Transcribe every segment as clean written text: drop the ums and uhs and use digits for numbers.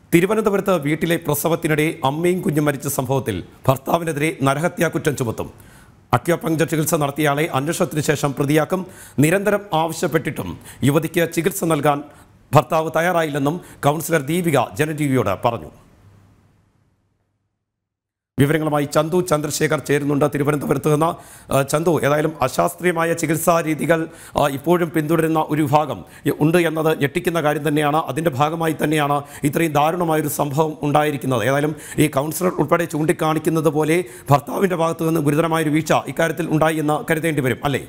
തിരുവനന്തപുരത്ത് വീട്ടിലെ പ്രസവത്തിനിടെ അമ്മയും കുഞ്ഞും മരിച്ച സംഭവത്തിൽ ഭർത്താവിനെതിരെ നരഹത്യാ കുറ്റം ചുമത്തും. അക്യുപങ്ചർ ചികിത്സ നടത്തിയയാളെ അന്വേഷണത്തിന് ശേഷം പ്രതിയാക്കും. നിരന്തരം ആവശ്യപ്പെട്ടിട്ടും യുവതിക്ക് ചികിത്സ നൽകാൻ ഭർത്താവ് തയ്യാറായില്ലെന്നും കൗൺസിലർ ദീപിക ജനടിവിയോട് പറഞ്ഞു. വിവരങ്ങളുമായി ചന്തു ചന്ദ്രശേഖർ ചേരുന്നുണ്ട് തിരുവനന്തപുരത്ത് നിന്ന്. ചന്തു, ഏതായാലും അശാസ്ത്രീയമായ ചികിത്സാ രീതികൾ ഇപ്പോഴും പിന്തുടരുന്ന ഒരു വിഭാഗം ഉണ്ട് എന്നത് ഞെട്ടിക്കുന്ന കാര്യം തന്നെയാണ്. അതിൻ്റെ ഭാഗമായി തന്നെയാണ് ഇത്രയും ദാരുണമായൊരു സംഭവം ഉണ്ടായിരിക്കുന്നത്. ഏതായാലും ഈ കൗൺസിലർ ഉൾപ്പെടെ ചൂണ്ടിക്കാണിക്കുന്നത് പോലെ ഭർത്താവിൻ്റെ ഭാഗത്തു നിന്ന് ഗുരുതരമായൊരു വീഴ്ച ഇക്കാര്യത്തിൽ ഉണ്ടായി എന്ന് കരുതേണ്ടി വരും, അല്ലേ?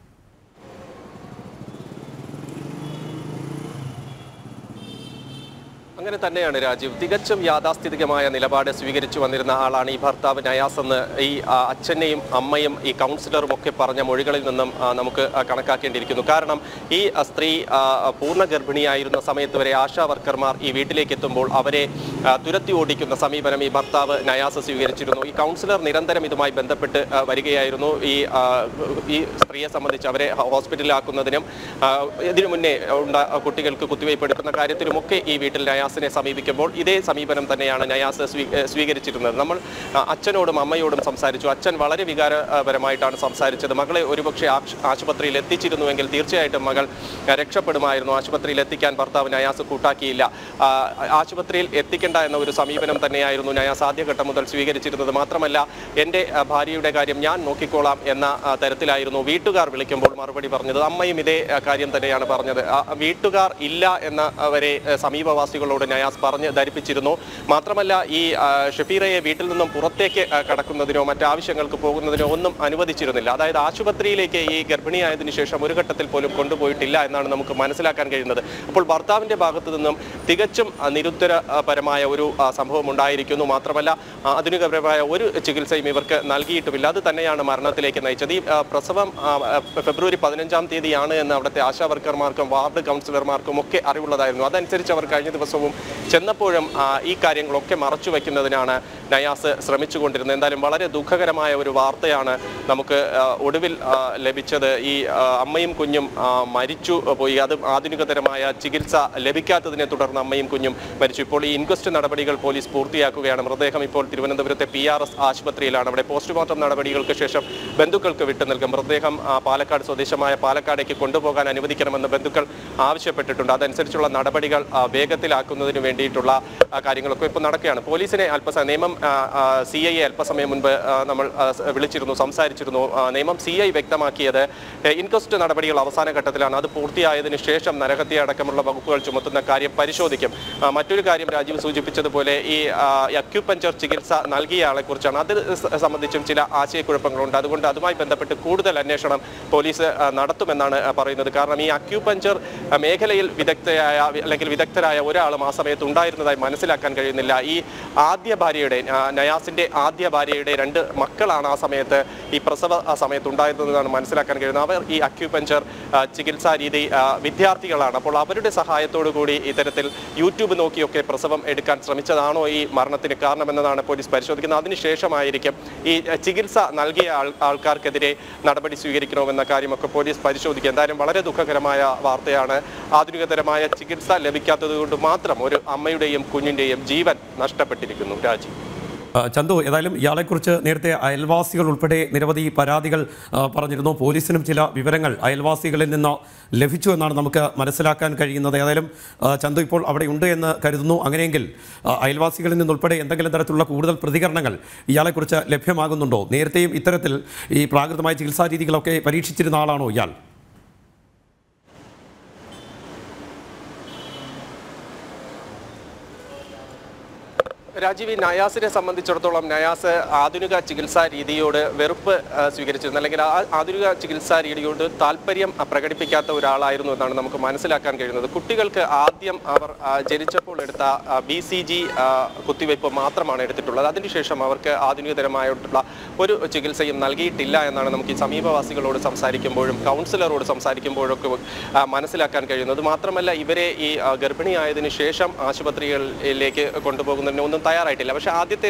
അങ്ങനെ തന്നെയാണ് രാജീവ്. തികച്ചും യാഥാസ്ഥിതികമായ നിലപാട് സ്വീകരിച്ചു വന്നിരുന്ന ആളാണ് ഈ ഭർത്താവ് നയാസ് എന്ന് ഈ അച്ഛനെയും അമ്മയും ഈ കൗൺസിലറും ഒക്കെ പറഞ്ഞ മൊഴികളിൽ നിന്നും നമുക്ക് കണക്കാക്കേണ്ടിയിരിക്കുന്നു. കാരണം ഈ സ്ത്രീ പൂർണ്ണ ഗർഭിണിയായിരുന്ന സമയത്ത് വരെ ആശാ വർക്കർമാർ ഈ വീട്ടിലേക്ക് എത്തുമ്പോൾ അവരെ തുരത്തി ഓടിക്കുന്ന സമീപനം ഈ ഭർത്താവ് നയാസ് സ്വീകരിച്ചിരുന്നു. ഈ കൗൺസിലർ നിരന്തരം ഇതുമായി ബന്ധപ്പെട്ട് വരികയായിരുന്നു. ഈ സ്ത്രീയെ സംബന്ധിച്ച് അവരെ ഹോസ്പിറ്റലിലാക്കുന്നതിനും ഇതിനു മുന്നേ കുട്ടികൾക്ക് കുത്തിവയ്പ് എടുക്കുന്ന കാര്യത്തിലുമൊക്കെ ഈ വീട്ടിൽ നയാസിനെ സമീപിക്കുമ്പോൾ ഇതേ സമീപനം തന്നെയാണ് നയാസ് സ്വീകരിച്ചിരുന്നത്. നമ്മൾ അച്ഛനോടും അമ്മയോടും സംസാരിച്ചു. അച്ഛൻ വളരെ വികാരപരമായിട്ടാണ് സംസാരിച്ചത്. മകളെ ഒരുപക്ഷെ ആശുപത്രിയിൽ എത്തിച്ചിരുന്നുവെങ്കിൽ തീർച്ചയായിട്ടും മകൾ രക്ഷപ്പെടുമായിരുന്നു. ആശുപത്രിയിൽ എത്തിക്കാൻ ഭർത്താവ് നയാസ് കൂട്ടാക്കിയില്ല. ആശുപത്രിയിൽ എത്തിക്കേണ്ട എന്ന ഒരു സമീപനം തന്നെയായിരുന്നു നയാസ് ആദ്യഘട്ടം മുതൽ സ്വീകരിച്ചിരുന്നത്. മാത്രമല്ല, എൻ്റെ ഭാര്യയുടെ കാര്യം ഞാൻ നോക്കിക്കോളാം എന്ന തരത്തിലായിരുന്നു വീട്ടുകാർ വിളിക്കുമ്പോൾ മറുപടി പറഞ്ഞത്. അമ്മയും ഇതേ കാര്യം തന്നെയാണ് പറഞ്ഞത്. വീട്ടുകാർ ഇല്ല എന്നവരെ സമീപവാസികളോട് നയാസ് പറഞ്ഞ് ധരിപ്പിച്ചിരുന്നു. മാത്രമല്ല, ഈ ഷഫീറയെ വീട്ടിൽ നിന്നും പുറത്തേക്ക് കടക്കുന്നതിനോ മറ്റാവശ്യങ്ങൾക്ക് പോകുന്നതിനോ ഒന്നും അനുവദിച്ചിരുന്നില്ല. അതായത് ആശുപത്രിയിലേക്ക് ഈ ഗർഭിണിയായതിനു ശേഷം ഒരു ഘട്ടത്തിൽ പോലും കൊണ്ടുപോയിട്ടില്ല എന്നാണ് നമുക്ക് മനസ്സിലാക്കാൻ കഴിയുന്നത്. അപ്പോൾ ഭർത്താവിൻ്റെ ഭാഗത്തു നിന്നും തികച്ചും നിരുത്തരപരമായ ഒരു സംഭവം ഉണ്ടായിരിക്കുന്നു. മാത്രമല്ല, ആധുനികപരമായ ഒരു ചികിത്സയും ഇവർക്ക് നൽകിയിട്ടുമില്ല. അത് തന്നെയാണ് മരണത്തിലേക്ക് നയിച്ചത്. ഈ പ്രസവം ഫെബ്രുവരി 15-ാം തീയതിയാണ് എന്ന് അവിടുത്തെ ആശാ വർക്കർമാർക്കും വാർഡ് കൗൺസിലർമാർക്കും ഒക്കെ അറിവുള്ളതായിരുന്നു. അതനുസരിച്ച് അവർ കഴിഞ്ഞ ദിവസവും ചെന്നപ്പോഴും ഈ കാര്യങ്ങളൊക്കെ മറച്ചു വയ്ക്കുന്നതിനാണ് നയാസ് ശ്രമിച്ചുകൊണ്ടിരുന്നത്. എന്തായാലും വളരെ ദുഃഖകരമായ ഒരു വാർത്തയാണ് നമുക്ക് ഒടുവിൽ ലഭിച്ചത്. ഈ അമ്മയും കുഞ്ഞും മരിച്ചു പോയി. അത് ആധുനികതരമായ ചികിത്സ ലഭിക്കാത്തതിനെ തുടർന്ന് അമ്മയും കുഞ്ഞും മരിച്ചു. ഇപ്പോൾ ഈ ഇൻക്വസ്റ്റ് നടപടികൾ പോലീസ് പൂർത്തിയാക്കുകയാണ്. മൃതദേഹം ഇപ്പോൾ തിരുവനന്തപുരത്തെ PRS ആശുപത്രിയിലാണ്. അവിടെ പോസ്റ്റ്മോർട്ടം നടപടികൾക്ക് ശേഷം ബന്ധുക്കൾക്ക് വിട്ടു നൽകും. മൃതദേഹം പാലക്കാട് സ്വദേശമായ പാലക്കാടേക്ക് കൊണ്ടുപോകാൻ അനുവദിക്കണമെന്ന് ബന്ധുക്കൾ ആവശ്യപ്പെട്ടിട്ടുണ്ട്. അതനുസരിച്ചുള്ള നടപടികൾ വേഗത്തിലാക്കുന്നതിന് വേണ്ടിയിട്ടുള്ള കാര്യങ്ങളൊക്കെ ഇപ്പോൾ നടക്കുകയാണ്. പോലീസിനെ നിയമം CI അല്പസമയം മുൻപ് നമ്മൾ വിളിച്ചിരുന്നു, സംസാരിച്ചിരുന്നു. നിയമം CI വ്യക്തമാക്കിയത് ഇൻക്വസ്റ്റ് നടപടികൾ അവസാന ഘട്ടത്തിലാണ്. അത് പൂർത്തിയായതിനു ശേഷം നരഹത്യ അടക്കമുള്ള വകുപ്പുകൾ ചുമത്തുന്ന കാര്യം പരിശോധിക്കും. മറ്റൊരു കാര്യം രാജീവ് സൂചിപ്പിച്ചതുപോലെ ഈ അക്യുപങ്ചർ ചികിത്സ നൽകിയ ആളെക്കുറിച്ചാണ്. അത് സംബന്ധിച്ചും ചില ആശയക്കുഴപ്പങ്ങളുണ്ട്. അതുകൊണ്ട് അതുമായി ബന്ധപ്പെട്ട് കൂടുതൽ അന്വേഷണം പോലീസ് നടത്തുമെന്നാണ് പറയുന്നത്. കാരണം ഈ അക്യുപങ്ചർ മേഖലയിൽ വിദഗ്ധരായ ഒരാളും ആ സമയത്ത് ഉണ്ടായിരുന്നതായി മനസ്സിലാക്കാൻ കഴിയുന്നില്ല. ഈ ആദ്യ ഭാര്യയുടെ നയാസിന്റെ ആദ്യ ഭാര്യയുടെ 2 മക്കളാണ് ആ സമയത്ത് ഈ പ്രസവ സമയത്ത് ഉണ്ടായിരുന്നതെന്നാണ് മനസ്സിലാക്കാൻ കഴിയുന്നത്. അവർ ഈ അക്യുപങ്ചർ ചികിത്സാ രീതി വിദ്യാർത്ഥികളാണ്. അപ്പോൾ അവരുടെ സഹായത്തോടു കൂടി ഇത്തരത്തിൽ യൂട്യൂബ് നോക്കിയൊക്കെ പ്രസവം എടുക്കാൻ ശ്രമിച്ചതാണോ ഈ മരണത്തിന് കാരണമെന്നതാണ് പോലീസ് പരിശോധിക്കുന്നത്. അതിനുശേഷമായിരിക്കും ഈ ചികിത്സ നൽകിയ ആൾക്കാർക്കെതിരെ നടപടി സ്വീകരിക്കണമെന്ന കാര്യമൊക്കെ പോലീസ് പരിശോധിക്കുക. എന്തായാലും വളരെ ദുഃഖകരമായ വാർത്തയാണ്. ആധുനികതരമായ ചികിത്സ ലഭിക്കാത്തത് കൊണ്ട് മാത്രം ഒരു അമ്മയുടെയും കുഞ്ഞിൻ്റെയും ജീവൻ നഷ്ടപ്പെട്ടിരിക്കുന്നു. രാജി, ചന്തു, ഏതായാലും ഇയാളെക്കുറിച്ച് നേരത്തെ അയൽവാസികൾ ഉൾപ്പെടെ നിരവധി പരാതികൾ പറഞ്ഞിരുന്നു. പോലീസിനും ചില വിവരങ്ങൾ അയൽവാസികളിൽ നിന്ന് ലഭിച്ചു എന്നാണ് നമുക്ക് മനസ്സിലാക്കാൻ കഴിയുന്നത്. ഏതായാലും ചന്തു ഇപ്പോൾ അവിടെ ഉണ്ട് എന്ന് കരുതുന്നു. അങ്ങനെയെങ്കിൽ അയൽവാസികളിൽ നിന്നുൾപ്പെടെ എന്തെങ്കിലും തരത്തിലുള്ള കൂടുതൽ പ്രതികരണങ്ങൾ ഇയാളെക്കുറിച്ച് ലഭ്യമാകുന്നുണ്ടോ? നേരത്തെയും ഇത്തരത്തിൽ ഈ പ്രാകൃതമായ ചികിത്സാ രീതികളൊക്കെ പരീക്ഷിച്ചിരുന്ന ആളാണോ ഇയാൾ? രാജീവ്, നയാസിനെ സംബന്ധിച്ചിടത്തോളം നയാസ് ആധുനിക ചികിത്സാ രീതിയോട് വെറുപ്പ് സ്വീകരിച്ചിരുന്നു, അല്ലെങ്കിൽ ആധുനിക ചികിത്സാ രീതിയോട് താല്പര്യം പ്രകടിപ്പിക്കാത്ത ഒരാളായിരുന്നു എന്നാണ് നമുക്ക് മനസ്സിലാക്കാൻ കഴിയുന്നത്. കുട്ടികൾക്ക് ആദ്യം അവർ ജനിച്ചപ്പോൾ എടുത്ത BCG കുത്തിവയ്പ് മാത്രമാണ് എടുത്തിട്ടുള്ളത്. അതിനുശേഷം അവർക്ക് ആധുനികതരമായിട്ടുള്ള ഒരു ചികിത്സയും നൽകിയിട്ടില്ല എന്നാണ് നമുക്ക് ഈ സമീപവാസികളോട് സംസാരിക്കുമ്പോഴും കൗൺസിലറോട് സംസാരിക്കുമ്പോഴൊക്കെ മനസ്സിലാക്കാൻ കഴിയുന്നത്. മാത്രമല്ല, ഇവരെ ഈ ഗർഭിണിയായതിനു ശേഷം ആശുപത്രികളിലേക്ക് കൊണ്ടുപോകുന്നതിന് ഒന്നും തയ്യാറായിട്ടില്ല. പക്ഷേ ആദ്യത്തെ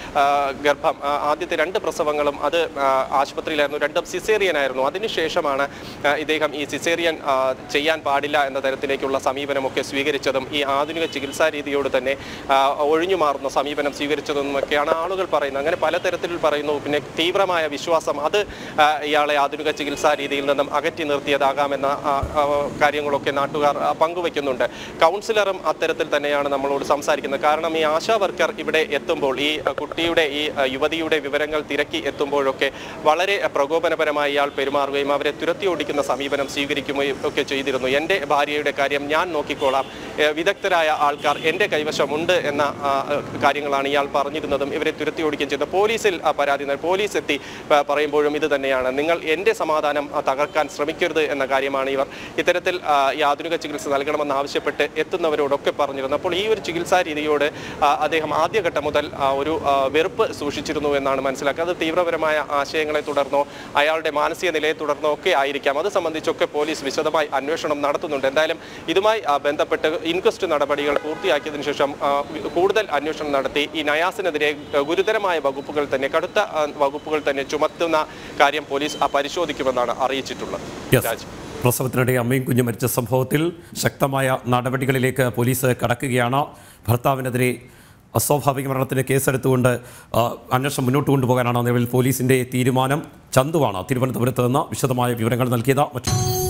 രണ്ട് പ്രസവങ്ങളും അത് ആശുപത്രിയിലായിരുന്നു, രണ്ടും സിസേറിയൻ ആയിരുന്നു. അതിനുശേഷമാണ് ഇദ്ദേഹം ഈ സിസേറിയൻ ചെയ്യാൻ പാടില്ല എന്ന തരത്തിലേക്കുള്ള സമീപനമൊക്കെ സ്വീകരിച്ചതും ഈ ആധുനിക ചികിത്സാ രീതിയോട് തന്നെ ഒഴിഞ്ഞു മാറുന്ന സമീപനം സ്വീകരിച്ചതെന്നൊക്കെയാണ് ആളുകൾ പറയുന്നത്. അങ്ങനെ പലതരത്തിൽ പറയുന്നു. പിന്നെ തീവ്രമായ വിശ്വാസം അത് ഇയാളെ ആധുനിക ചികിത്സാ രീതിയിൽ നിന്നും അകറ്റി നിർത്തിയതാകാമെന്ന കാര്യങ്ങളൊക്കെ നാട്ടുകാർ പങ്കുവയ്ക്കുന്നുണ്ട്. കൗൺസിലറും അത്തരത്തിൽ തന്നെയാണ് നമ്മളോട് സംസാരിക്കുന്നത്. കാരണം ഈ ആശാ വർക്കർ ഇവിടെ എത്തുമ്പോൾ ഈ കുട്ടിയുടെ ഈ യുവതിയുടെ വിവരങ്ങൾ തിരക്കി എത്തുമ്പോഴൊക്കെ വളരെ പ്രകോപനപരമായി ഇയാൾ പെരുമാറുകയും അവരെ തുരത്തി ഓടിക്കുന്ന സമീപനം സ്വീകരിക്കുകയും ഒക്കെ ചെയ്തിരുന്നു. എൻ്റെ ഭാര്യയുടെ കാര്യം ഞാൻ നോക്കിക്കോളാം, വിദഗ്ധരായ ആൾക്കാർ എൻ്റെ കൈവശമുണ്ട് എന്ന കാര്യങ്ങളാണ് ഇയാൾ പറഞ്ഞിരുന്നതും ഇവരെ തുരത്തി ഓടിക്കുകയും ചെയ്തത്. പോലീസിൽ പരാതി പോലീസ് എത്തി പറയുമ്പോഴും ഇത് തന്നെയാണ്, നിങ്ങൾ എൻ്റെ സമാധാനം തകർക്കാൻ ശ്രമിക്കരുത് എന്ന കാര്യമാണ് ഇവർ ഇത്തരത്തിൽ ഈ ആധുനിക ചികിത്സ നൽകണമെന്ന് ആവശ്യപ്പെട്ട് എത്തുന്നവരോടൊക്കെ പറഞ്ഞിരുന്നത്. അപ്പോൾ ഈ ഒരു ചികിത്സാ രീതിയോട് അദ്ദേഹം ആദ്യഘട്ടം മുതൽ ഒരു വെറുപ്പ് സൂക്ഷിച്ചിരുന്നു എന്നാണ് മനസ്സിലാക്കുന്നത്. അത് തീവ്രപരമായ ആശയങ്ങളെ തുടർന്നോ അയാളുടെ മാനസിക നിലയെ തുടർന്നോ ഒക്കെ ആയിരിക്കാം. അത് സംബന്ധിച്ചൊക്കെ പോലീസ് വിശദമായി അന്വേഷണം നടത്തുന്നുണ്ട്. എന്തായാലും ഇതുമായി ബന്ധപ്പെട്ട് ഇൻക്വസ്റ്റ് നടപടികൾ പൂർത്തിയാക്കിയതിനു ശേഷം കൂടുതൽ അന്വേഷണം നടത്തി ഈ നയാസിനെതിരെ ഗുരുതരമായ വകുപ്പുകൾ തന്നെ, കടുത്ത വകുപ്പുകൾ തന്നെ ചുമത്തുന്ന കാര്യം പോലീസ് പരിശോധിക്കുമെന്നാണ് അറിയിച്ചിട്ടുള്ളത്. പ്രസവത്തിനിടെ അമ്മയും കുഞ്ഞും മരിച്ച സംഭവത്തിൽ ശക്തമായ നടപടികളിലേക്ക് പോലീസ് കടക്കുകയാണ്. ഭർത്താവിനെതിരെ അസ്വാഭാവിക മരണത്തിന് കേസെടുത്തുകൊണ്ട് അന്വേഷണം മുന്നോട്ട് കൊണ്ടുപോകാനാണ് നിലവിൽ പോലീസിൻ്റെ തീരുമാനം. ചന്തുവാണ് തിരുവനന്തപുരത്ത് നിന്ന് വിശദമായ വിവരങ്ങൾ നൽകിയത്.